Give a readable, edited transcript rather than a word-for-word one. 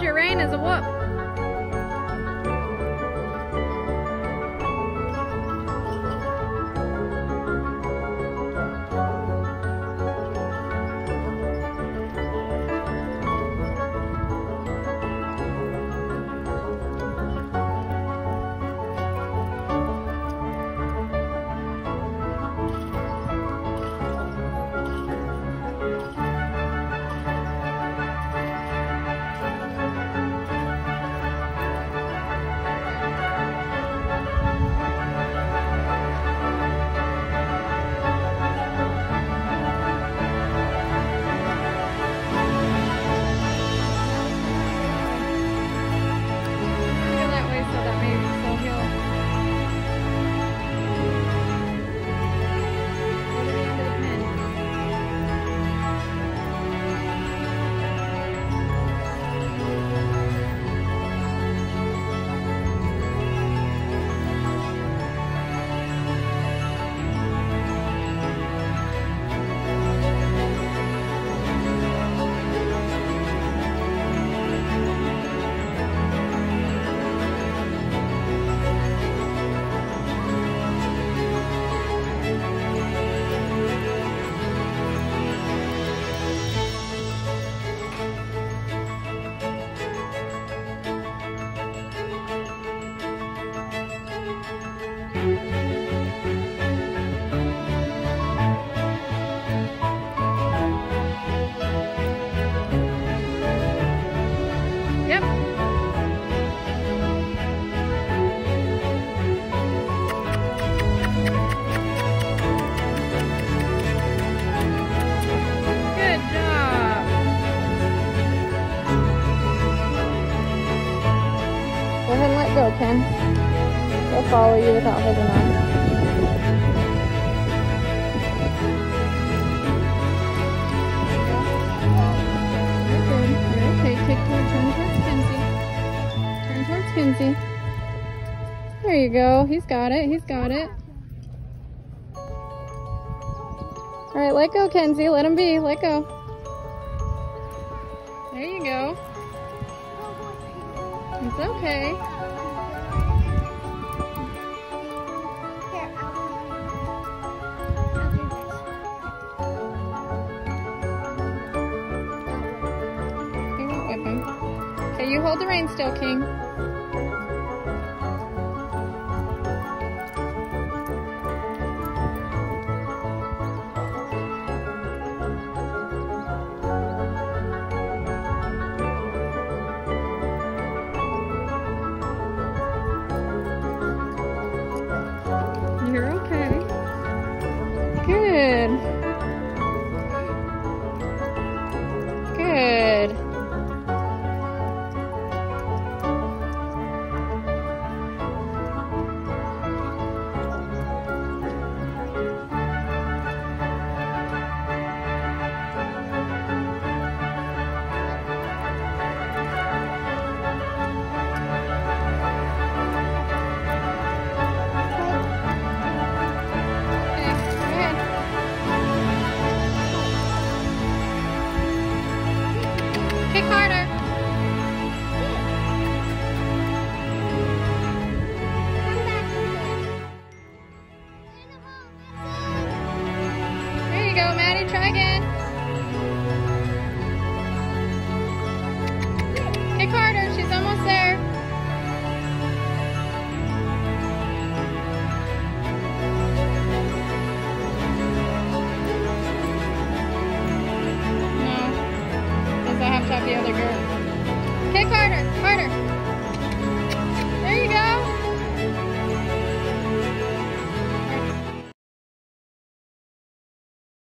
harder, Rain, is a whoop. Go ahead and let go, Ken. They'll follow you without holding on. You're good. You're okay. Turn towards Kenzie. Turn towards Kenzie. There you go. He's got it. He's got it. All right, let go, Kenzie. Let him be. Let go. There you go. It's okay. He won't whip him. Okay, you hold the rein still, King. You're okay. Good. Good. Kick harder. There you go, Maddie. Try again. Kick harder. She's almost there. No. I have to have the other girl. Kick harder, harder.